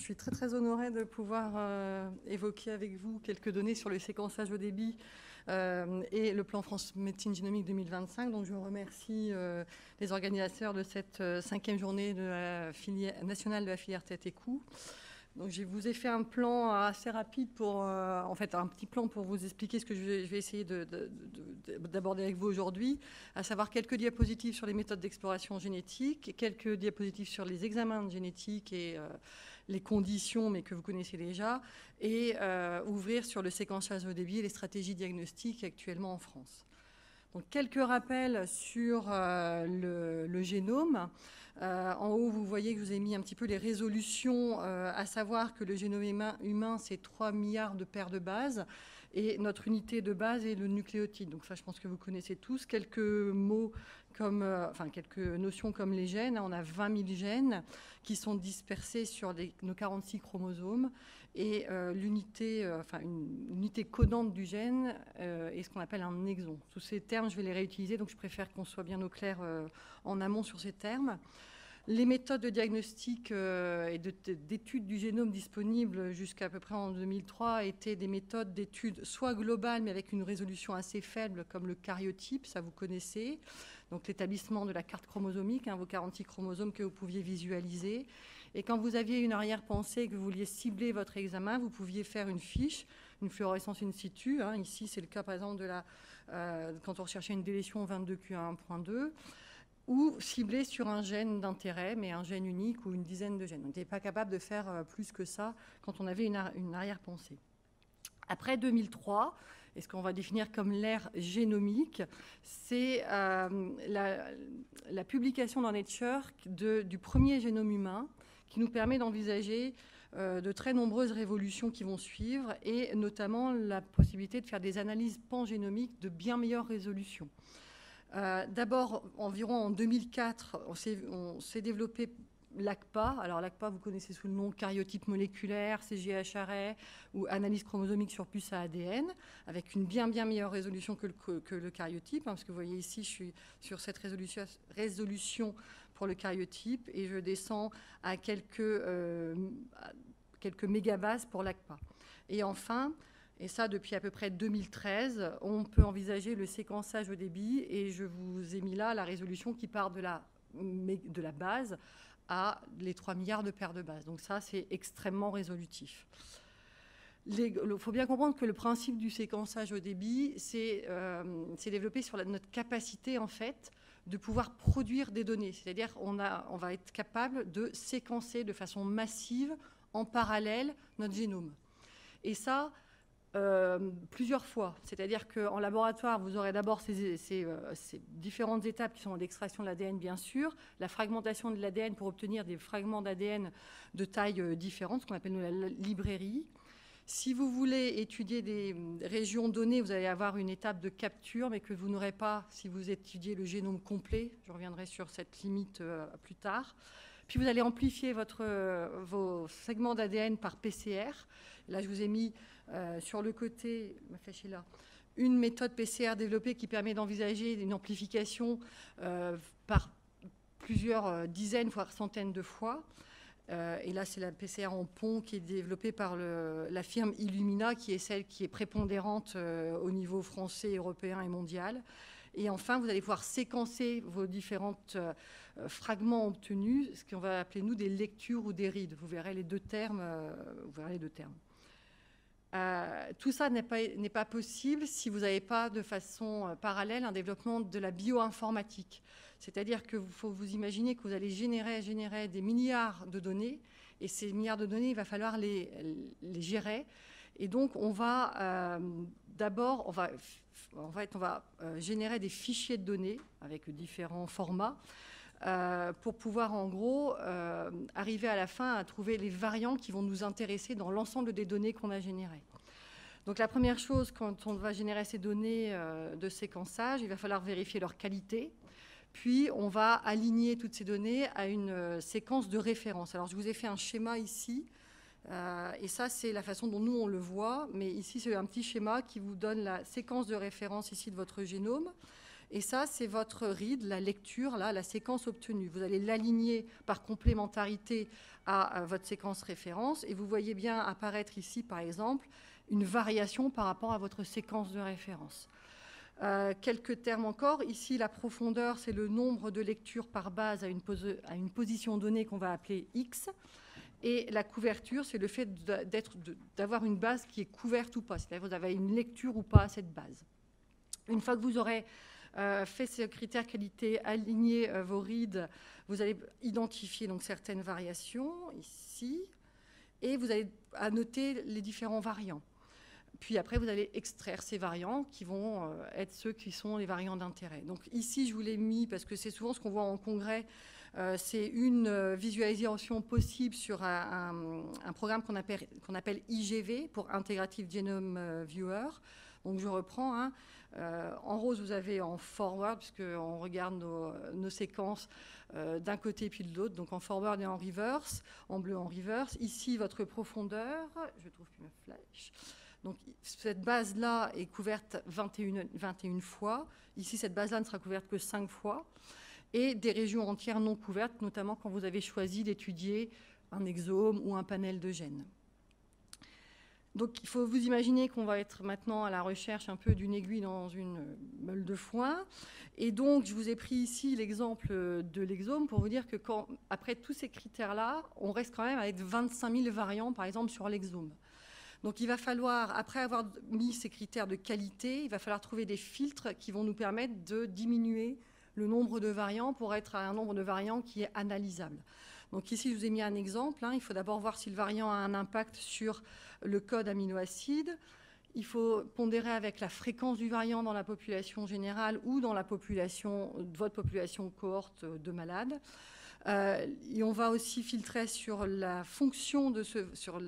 suis très très honorée de pouvoir évoquer avec vous quelques données sur le séquençage au débit et le plan France Médecine Génomique 2025. Donc je remercie les organisateurs de cette 5e journée de la nationale de la filière tête et cou. Donc, je vous ai fait un plan assez rapide pour, en fait, un petit plan pour vous expliquer ce que je vais essayer d'aborder avec vous aujourd'hui, à savoir quelques diapositives sur les méthodes d'exploration génétique, quelques diapositives sur les examens de génétique et les conditions, mais que vous connaissez déjà, et ouvrir sur le séquençage au débit et les stratégies diagnostiques actuellement en France. Donc, quelques rappels sur le génome. En haut, vous voyez que je vous ai mis un petit peu les résolutions, à savoir que le génome humain, c'est 3 milliards de paires de bases, et notre unité de base est le nucléotide. Donc ça, je pense que vous connaissez tous. Quelques mots comme, quelques notions comme les gènes. On a 20 000 gènes qui sont dispersés sur nos 46 chromosomes. Et l'unité, une unité codante du gène est ce qu'on appelle un exon. Tous ces termes, je vais les réutiliser, donc je préfère qu'on soit bien au clair en amont sur ces termes. Les méthodes de diagnostic et d'études du génome disponibles jusqu'à peu près en 2003 étaient des méthodes d'études soit globales, mais avec une résolution assez faible, comme le karyotype, ça vous connaissez. Donc l'établissement de la carte chromosomique, vos 46 chromosomes que vous pouviez visualiser. Et quand vous aviez une arrière-pensée et que vous vouliez cibler votre examen, vous pouviez faire une fiche, une fluorescence in situ. Ici, c'est le cas, par exemple, quand on recherchait une délétion 22q1.2, ou cibler sur un gène d'intérêt, mais un gène unique ou une dizaine de gènes. On n'était pas capable de faire plus que ça quand on avait une arrière-pensée. Après 2003, et ce qu'on va définir comme l'ère génomique, c'est la publication dans Nature du premier génome humain qui nous permet d'envisager de très nombreuses révolutions qui vont suivre, et notamment la possibilité de faire des analyses pangénomiques de bien meilleure résolution. D'abord, environ en 2004, on s'est développé l'ACPA. Alors l'ACPA, vous connaissez sous le nom karyotype moléculaire, CGH-array ou analyse chromosomique sur puce à ADN, avec une bien meilleure résolution que le karyotype, parce que vous voyez ici, je suis sur cette résolution pour le karyotype, et je descends à quelques mégabases pour l'ACPA. Et enfin, et ça, depuis à peu près 2013, on peut envisager le séquençage au débit, et je vous ai mis là la résolution qui part de la base à les 3 milliards de paires de bases. Donc ça, c'est extrêmement résolutif. Il faut bien comprendre que le principe du séquençage au débit, c'est développé sur notre capacité, en fait, de pouvoir produire des données. C'est-à-dire on va être capable de séquencer de façon massive, en parallèle, notre génome. Et ça, plusieurs fois. C'est-à-dire qu'en laboratoire, vous aurez d'abord ces différentes étapes qui sont l'extraction de l'ADN, bien sûr, la fragmentation de l'ADN pour obtenir des fragments d'ADN de taille différente, ce qu'on appelle la librairie. Si vous voulez étudier des régions données, vous allez avoir une étape de capture, mais que vous n'aurez pas si vous étudiez le génome complet. Je reviendrai sur cette limite plus tard. Puis vous allez amplifier vos segments d'ADN par PCR. Là, je vous ai mis sur le côté, là, une méthode PCR développée qui permet d'envisager une amplification par plusieurs dizaines, voire centaines de fois. Et là, c'est la PCR en pont qui est développée par la firme Illumina, qui est celle qui est prépondérante au niveau français, européen et mondial. Et enfin, vous allez pouvoir séquencer vos différents fragments obtenus, ce qu'on va appeler, nous, des lectures ou des reads. Vous verrez les deux termes. Tout ça n'est pas possible si vous n'avez pas de façon parallèle un développement de la bioinformatique. C'est-à-dire qu'il faut vous imaginer que vous allez générer des milliards de données, et ces milliards de données, il va falloir les gérer. Et donc, on va d'abord, générer des fichiers de données avec différents formats pour pouvoir, en gros, arriver à la fin à trouver les variants qui vont nous intéresser dans l'ensemble des données qu'on a générées. Donc, la première chose, quand on va générer ces données de séquençage, il va falloir vérifier leur qualité. Puis, on va aligner toutes ces données à une séquence de référence. Alors, je vous ai fait un schéma ici. Et ça, c'est la façon dont nous, on le voit. Mais ici, c'est un petit schéma qui vous donne la séquence de référence ici de votre génome. Et ça, c'est votre RID, la lecture, là, la séquence obtenue. Vous allez l'aligner par complémentarité à votre séquence référence. Et vous voyez bien apparaître ici, par exemple, une variation par rapport à votre séquence de référence. Quelques termes encore. Ici, la profondeur, c'est le nombre de lectures par base à une position donnée qu'on va appeler X. Et la couverture, c'est le fait d'avoir une base qui est couverte ou pas. C'est-à-dire que vous avez une lecture ou pas à cette base. Une fois que vous aurez fait ces critères qualité, aligné vos reads, vous allez identifier donc certaines variations ici, et vous allez annoter les différents variants. Puis après, vous allez extraire ces variants qui vont être ceux qui sont les variants d'intérêt. Donc ici, je vous l'ai mis parce que c'est souvent ce qu'on voit en congrès. C'est une visualisation possible sur un programme qu'on appelle IGV, pour Integrative Genome Viewer. Donc je reprends. Hein. En rose, vous avez en forward, puisqu'on regarde nos séquences d'un côté puis de l'autre, donc en forward et en reverse, en bleu en reverse. Ici, votre profondeur, je trouve plus ma flèche. Donc cette base-là est couverte 21 fois. Ici, cette base-là ne sera couverte que 5 fois. Et des régions entières non couvertes, notamment quand vous avez choisi d'étudier un exome ou un panel de gènes. Donc il faut vous imaginer qu'on va être maintenant à la recherche un peu d'une aiguille dans une meule de foin. Et donc je vous ai pris ici l'exemple de l'exome pour vous dire que après tous ces critères-là, on reste quand même avec 25 000 variants, par exemple, sur l'exome. Donc il va falloir, après avoir mis ces critères de qualité, il va falloir trouver des filtres qui vont nous permettre de diminuer le nombre de variants pour être à un nombre de variants qui est analysable. Donc ici, je vous ai mis un exemple. Hein. Il faut d'abord voir si le variant a un impact sur le code aminoacide. Il faut pondérer avec la fréquence du variant dans la population générale ou dans la population, votre population cohorte de malades. Et on va aussi filtrer sur la fonction de sur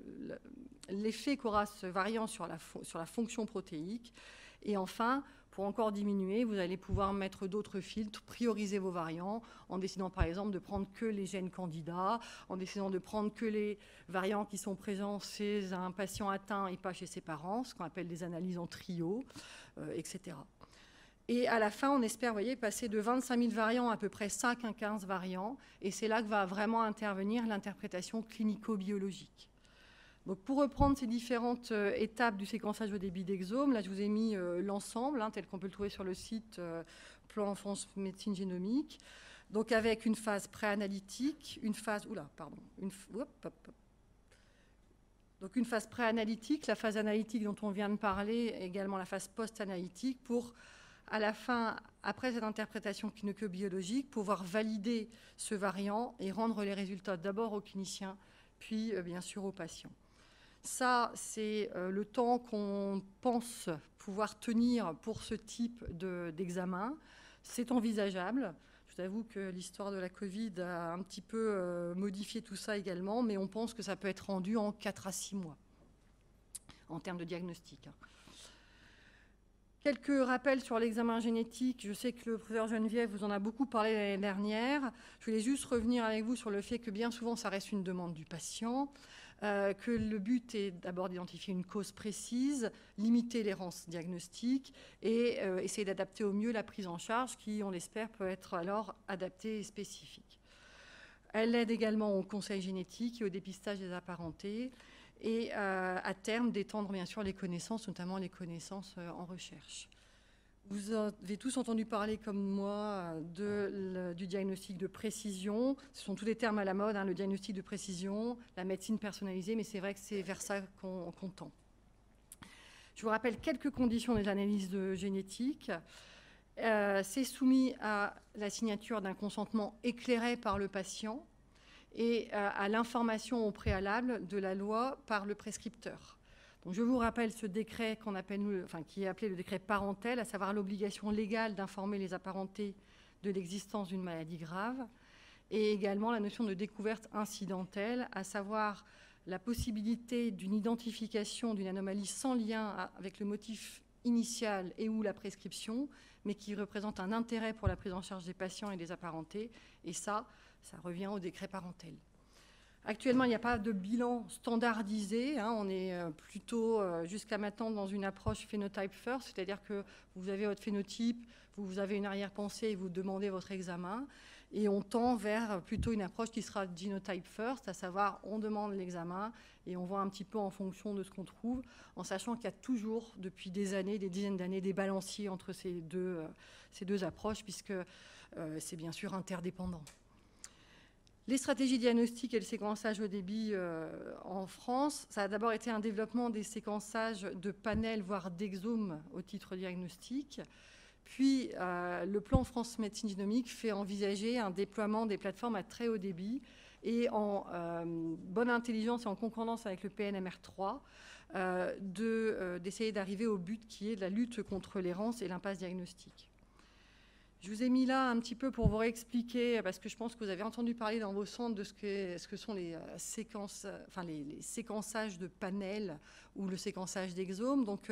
l'effet qu'aura ce variant sur la fonction protéique. Et enfin, pour encore diminuer, vous allez pouvoir mettre d'autres filtres, prioriser vos variants, en décidant par exemple de prendre que les gènes candidats, en décidant de prendre que les variants qui sont présents chez un patient atteint et pas chez ses parents, ce qu'on appelle des analyses en trio, etc. Et à la fin, on espère, vous voyez, passer de 25 000 variants à peu près 5 à 15 variants. Et c'est là que va vraiment intervenir l'interprétation clinico-biologique. Donc pour reprendre ces différentes étapes du séquençage au débit d'exome, là je vous ai mis l'ensemble, tel qu'on peut le trouver sur le site Plan France Médecine Génomique. Donc avec une phase préanalytique, une phase... Donc une phase préanalytique, la phase analytique dont on vient de parler, également la phase post-analytique, pour à la fin, après cette interprétation clinico-biologique, pouvoir valider ce variant et rendre les résultats d'abord aux cliniciens, puis bien sûr aux patients. Ça, c'est le temps qu'on pense pouvoir tenir pour ce type d'examen. C'est envisageable. Je vous avoue que l'histoire de la Covid a un petit peu modifié tout ça également, mais on pense que ça peut être rendu en 4 à 6 mois en termes de diagnostic. Quelques rappels sur l'examen génétique. Je sais que le professeur Geneviève vous en a beaucoup parlé l'année dernière. Je voulais juste revenir avec vous sur le fait que bien souvent, ça reste une demande du patient, que le but est d'abord d'identifier une cause précise, limiter l'errance diagnostique et essayer d'adapter au mieux la prise en charge qui, on l'espère, peut être alors adaptée et spécifique. Elle aide également au conseil génétique et au dépistage des apparentés et à terme d'étendre bien sûr les connaissances, notamment les connaissances en recherche. Vous avez tous entendu parler comme moi du diagnostic de précision. Ce sont tous les termes à la mode, le diagnostic de précision, la médecine personnalisée, mais c'est vrai que c'est vers ça qu'on tend. Je vous rappelle quelques conditions des analyses de génétique. C'est soumis à la signature d'un consentement éclairé par le patient et à l'information au préalable de la loi par le prescripteur. Donc je vous rappelle ce décret qui est appelé le décret parentel, à savoir l'obligation légale d'informer les apparentés de l'existence d'une maladie grave, et également la notion de découverte incidentelle, à savoir la possibilité d'une identification d'une anomalie sans lien avec le motif initial et ou la prescription, mais qui représente un intérêt pour la prise en charge des patients et des apparentés, et ça revient au décret parentel. Actuellement, il n'y a pas de bilan standardisé. On est plutôt, jusqu'à maintenant, dans une approche phénotype first, c'est-à-dire que vous avez votre phénotype, vous avez une arrière-pensée et vous demandez votre examen. Et on tend vers plutôt une approche qui sera genotype first, à savoir on demande l'examen et on voit un petit peu en fonction de ce qu'on trouve, en sachant qu'il y a toujours, depuis des années, des dizaines d'années, des balanciers entre ces deux approches, puisque c'est bien sûr interdépendant. Les stratégies diagnostiques et le séquençage haut débit en France, ça a d'abord été un développement des séquençages de panels, voire d'exomes au titre diagnostique. Puis, le plan France Médecine Génomique fait envisager un déploiement des plateformes à très haut débit et en bonne intelligence et en concordance avec le PNMR3, d'essayer d'arriver au but qui est la lutte contre l'errance et l'impasse diagnostique. Je vous ai mis là un petit peu pour vous réexpliquer, parce que je pense que vous avez entendu parler dans vos centres de ce que sont les séquençages de panels ou le séquençage d'exomes. Donc,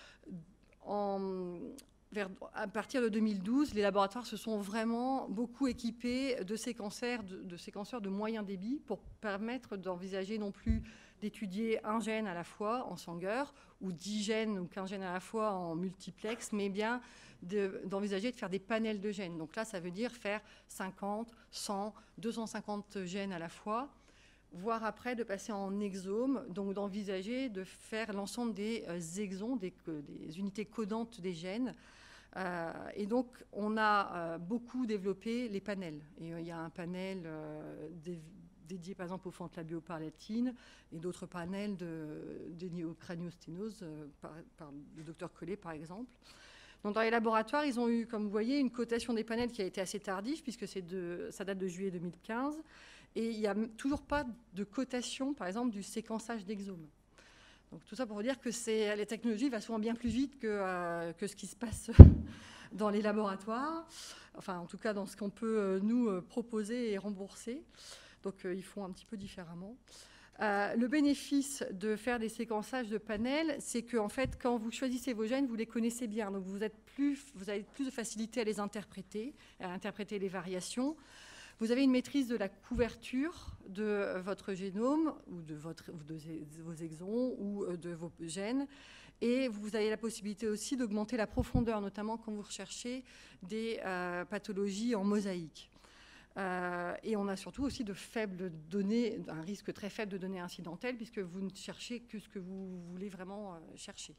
à partir de 2012, les laboratoires se sont vraiment beaucoup équipés de séquenceurs de moyen débit pour permettre d'envisager non plus d'étudier un gène à la fois en Sanger ou 10 gènes ou 15 gènes à la fois en multiplex, mais bien d'envisager de faire des panels de gènes. Donc là, ça veut dire faire 50, 100, 250 gènes à la fois, voire après de passer en exome, donc d'envisager de faire l'ensemble des exons, des unités codantes des gènes. Et donc, on a beaucoup développé les panels. Et il y a un panel dédié, par exemple, au fantlabioparlatine et d'autres panels dédiés aux craniosténoses, par le docteur Collet, par exemple. Donc, dans les laboratoires, ils ont eu, comme vous voyez, une cotation des panels qui a été assez tardive, puisque ça date de juillet 2015. Et il n'y a toujours pas de cotation, par exemple, du séquençage d'exomes. Donc, tout ça pour vous dire que les technologies vont souvent bien plus vite que ce qui se passe dans les laboratoires. Enfin, en tout cas, dans ce qu'on peut nous proposer et rembourser. Donc, ils font un petit peu différemment. Le bénéfice de faire des séquençages de panels, c'est qu'en fait, quand vous choisissez vos gènes, vous les connaissez bien. Donc, vous avez plus de facilité à les interpréter, à interpréter les variations. Vous avez une maîtrise de la couverture de votre génome ou de vos exons ou de vos gènes. Et vous avez la possibilité aussi d'augmenter la profondeur, notamment quand vous recherchez des pathologies en mosaïque. Et on a surtout aussi de faibles données, un risque très faible de données incidentelles, puisque vous ne cherchez que ce que vous voulez vraiment chercher.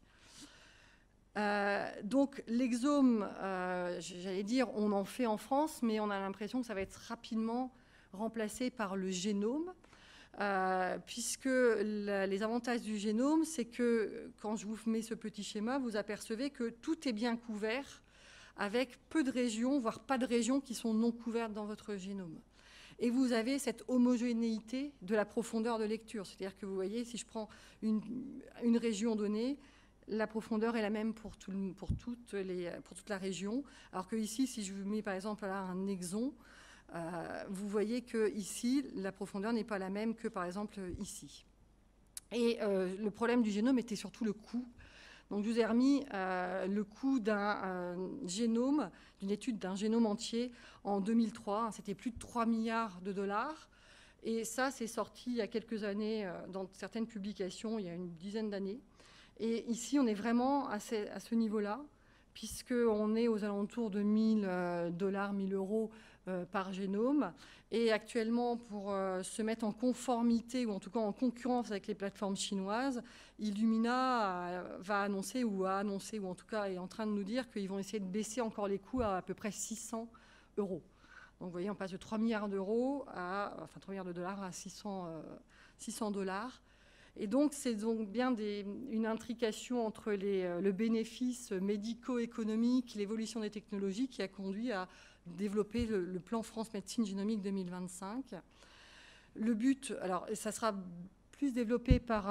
Donc l'exome, j'allais dire, on en fait en France, mais on a l'impression que ça va être rapidement remplacé par le génome, puisque les avantages du génome, c'est que quand je vous mets ce petit schéma, vous apercevez que tout est bien couvert, avec peu de régions, voire pas de régions qui sont non couvertes dans votre génome. Et vous avez cette homogénéité de la profondeur de lecture. C'est-à-dire que vous voyez, si je prends une région donnée, la profondeur est la même pour toute la région. Alors que ici, si je vous mets par exemple là, un exon, vous voyez que ici, la profondeur n'est pas la même que par exemple ici. Et le problème du génome était surtout le coût. Donc, je vous ai remis le coût d'un génome, d'une étude d'un génome entier en 2003. C'était plus de 3 milliards de dollars. Et ça, c'est sorti il y a quelques années dans certaines publications, il y a une dizaine d'années. Et ici, on est vraiment à ce niveau-là, puisqu'on est aux alentours de 1 000 dollars, 1 000 euros par génome. Et actuellement, pour se mettre en conformité, ou en tout cas en concurrence avec les plateformes chinoises, Illumina va annoncer, ou a annoncé, ou en tout cas est en train de nous dire qu'ils vont essayer de baisser encore les coûts à peu près 600 euros. Donc vous voyez, on passe de 3 milliards d'euros enfin 3 milliards de dollars à 600 dollars. Et donc, c'est donc bien une intrication entre le bénéfice médico-économique, l'évolution des technologies qui a conduit à développer le plan France Médecine Génomique 2025. Le but, alors ça sera plus développé par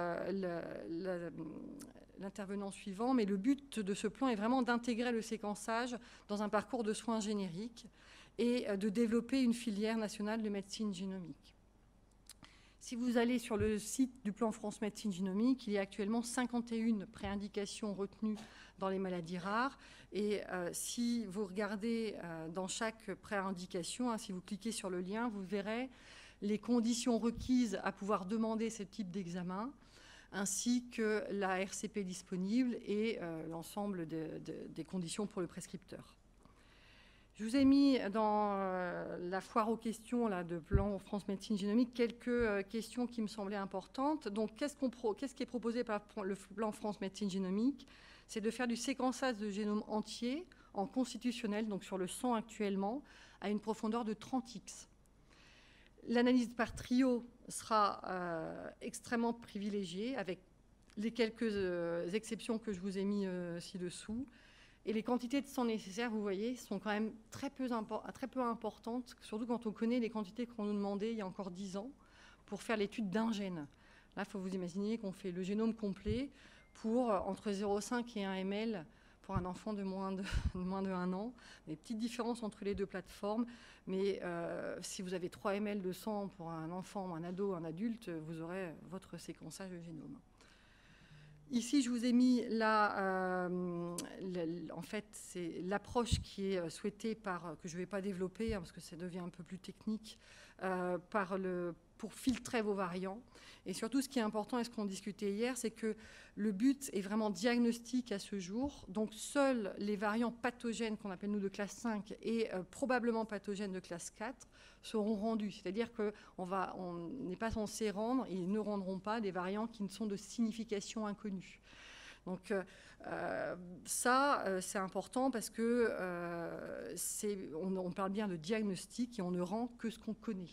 l'intervenant suivant, mais le but de ce plan est vraiment d'intégrer le séquençage dans un parcours de soins génériques et de développer une filière nationale de médecine génomique. Si vous allez sur le site du plan France Médecine Génomique, il y a actuellement 51 préindications retenues dans les maladies rares. Et si vous regardez dans chaque préindication, si vous cliquez sur le lien, vous verrez les conditions requises à pouvoir demander ce type d'examen, ainsi que la RCP disponible et l'ensemble des conditions pour le prescripteur. Je vous ai mis dans la foire aux questions là, de plan France Médecine Génomique quelques questions qui me semblaient importantes. Donc, qu'est-ce qui est proposé par le plan France Médecine Génomique? C'est de faire du séquençage de génome entier en constitutionnel, donc sur le sang actuellement, à une profondeur de 30x. L'analyse par trio sera extrêmement privilégiée, avec les quelques exceptions que je vous ai mis ci-dessous. Et les quantités de sang nécessaires, vous voyez, sont quand même très peu importantes, surtout quand on connaît les quantités qu'on nous demandait il y a encore 10 ans pour faire l'étude d'un gène. Là, il faut vous imaginer qu'on fait le génome complet pour entre 0,5 et 1 ml pour un enfant de moins de 1 an. Des petites différences entre les deux plateformes, mais si vous avez 3 ml de sang pour un enfant, un ado, un adulte, vous aurez votre séquençage de génome. Ici, je vous ai mis en fait, c'est l'approche qui est souhaitée que je ne vais pas développer, hein, parce que ça devient un peu plus technique, pour filtrer vos variants. Et surtout, ce qui est important, et ce qu'on discutait hier, c'est que le but est vraiment diagnostique à ce jour. Donc, seuls les variants pathogènes qu'on appelle nous de classe 5 et probablement pathogènes de classe 4 seront rendus. C'est-à-dire qu'on n'est pas censé rendre, et ils ne rendront pas des variants qui ne sont de signification inconnue. Donc, c'est important parce que on parle bien de diagnostic et on ne rend que ce qu'on connaît.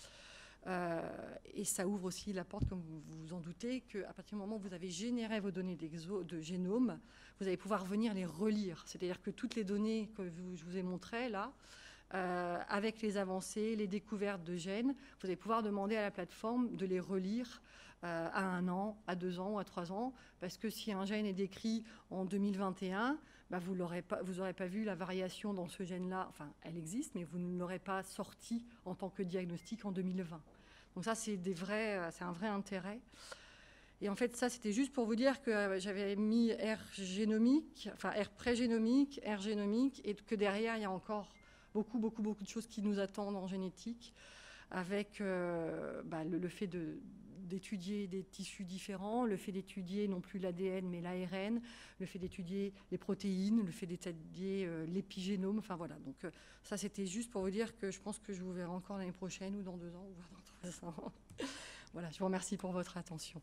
Et ça ouvre aussi la porte, comme vous vous en doutez, qu'à partir du moment où vous avez généré vos données de génome, vous allez pouvoir venir les relire. C'est-à-dire que toutes les données que je vous ai montrées là, avec les avancées, les découvertes de gènes, vous allez pouvoir demander à la plateforme de les relire à 1 an, à 2 ans ou à 3 ans, parce que si un gène est décrit en 2021, bah vous n'aurez pas vu la variation dans ce gène-là, enfin elle existe, mais vous ne l'aurez pas sorti en tant que diagnostic en 2020. Donc ça, c'est un vrai intérêt. Et en fait, ça, c'était juste pour vous dire que j'avais mis R génomique, enfin R pré-génomique, R génomique, et que derrière, il y a encore beaucoup de choses qui nous attendent en génétique, avec le fait d'étudier des tissus différents, le fait d'étudier non plus l'ADN mais l'ARN, le fait d'étudier les protéines, le fait d'étudier l'épigénome, enfin voilà. Donc ça, c'était juste pour vous dire que je pense que je vous verrai encore l'année prochaine ou dans 2 ans ou dans 3 ans. Voilà, je vous remercie pour votre attention.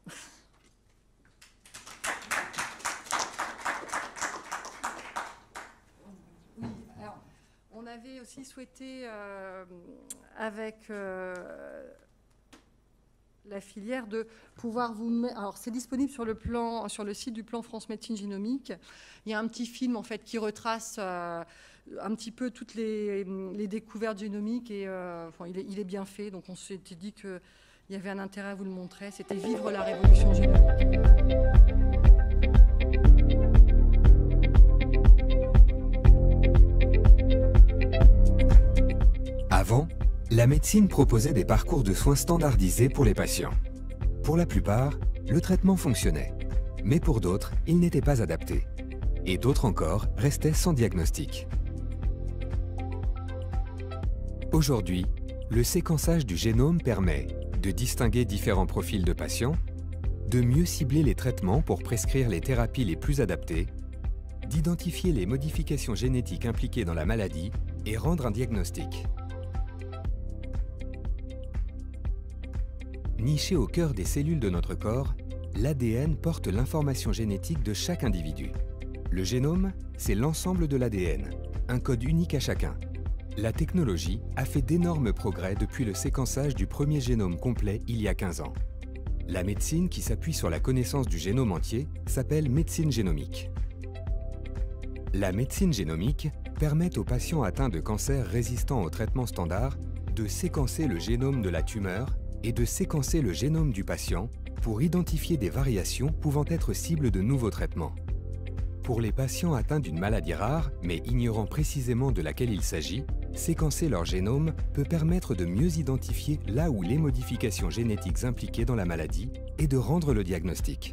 Oui, alors, on avait aussi souhaité, avec la filière, de pouvoir vous mettre... Alors, c'est disponible sur le site du plan France Médecine Génomique. Il y a un petit film, en fait, qui retrace un petit peu toutes les découvertes génomiques. Et il est bien fait. Donc, on s'était dit qu'il y avait un intérêt à vous le montrer. C'était « Vivre la révolution génomique ». Avant, la médecine proposait des parcours de soins standardisés pour les patients. Pour la plupart, le traitement fonctionnait, mais pour d'autres, il n'était pas adapté. Et d'autres encore restaient sans diagnostic. Aujourd'hui, le séquençage du génome permet de distinguer différents profils de patients, de mieux cibler les traitements pour prescrire les thérapies les plus adaptées, d'identifier les modifications génétiques impliquées dans la maladie et rendre un diagnostic. Niché au cœur des cellules de notre corps, l'ADN porte l'information génétique de chaque individu. Le génome, c'est l'ensemble de l'ADN, un code unique à chacun. La technologie a fait d'énormes progrès depuis le séquençage du premier génome complet il y a 15 ans. La médecine qui s'appuie sur la connaissance du génome entier s'appelle médecine génomique. La médecine génomique permet aux patients atteints de cancers résistants aux traitements standards de séquencer le génome de la tumeur et de séquencer le génome du patient pour identifier des variations pouvant être cibles de nouveaux traitements. Pour les patients atteints d'une maladie rare, mais ignorant précisément de laquelle il s'agit, séquencer leur génome peut permettre de mieux identifier là où les modifications génétiques impliquées dans la maladie et de rendre le diagnostic.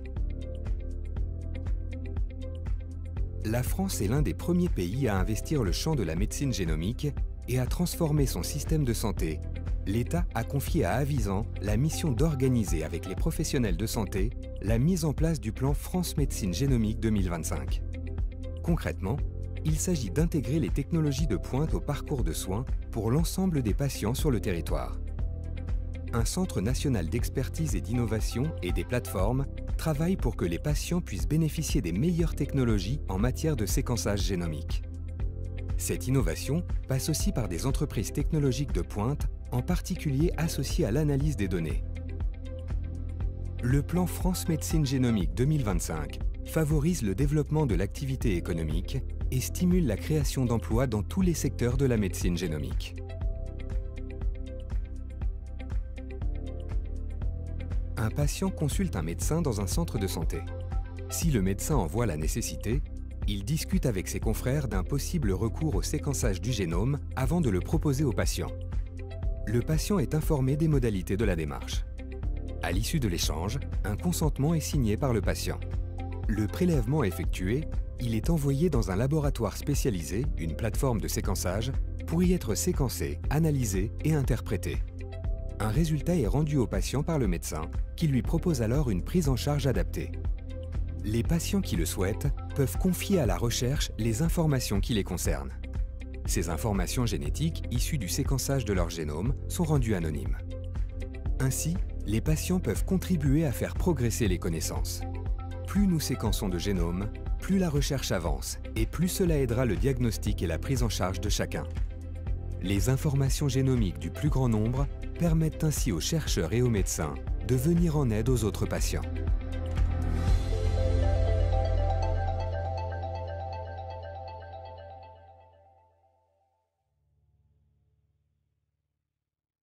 La France est l'un des premiers pays à investir le champ de la médecine génomique et à transformer son système de santé l'État a confié à Avisan la mission d'organiser avec les professionnels de santé la mise en place du plan France Médecine Génomique 2025. Concrètement, il s'agit d'intégrer les technologies de pointe au parcours de soins pour l'ensemble des patients sur le territoire. Un centre national d'expertise et d'innovation et des plateformes travaillent pour que les patients puissent bénéficier des meilleures technologies en matière de séquençage génomique. Cette innovation passe aussi par des entreprises technologiques de pointe, en particulier associées à l'analyse des données. Le plan France Médecine Génomique 2025 favorise le développement de l'activité économique et stimule la création d'emplois dans tous les secteurs de la médecine génomique. Un patient consulte un médecin dans un centre de santé. Si le médecin en voit la nécessité, il discute avec ses confrères d'un possible recours au séquençage du génome avant de le proposer au patient. Le patient est informé des modalités de la démarche. À l'issue de l'échange, un consentement est signé par le patient. Le prélèvement effectué, il est envoyé dans un laboratoire spécialisé, une plateforme de séquençage, pour y être séquencé, analysé et interprété. Un résultat est rendu au patient par le médecin, qui lui propose alors une prise en charge adaptée. Les patients qui le souhaitent peuvent confier à la recherche les informations qui les concernent. Ces informations génétiques, issues du séquençage de leur génome, sont rendues anonymes. Ainsi, les patients peuvent contribuer à faire progresser les connaissances. Plus nous séquençons de génomes, plus la recherche avance et plus cela aidera le diagnostic et la prise en charge de chacun. Les informations génomiques du plus grand nombre permettent ainsi aux chercheurs et aux médecins de venir en aide aux autres patients.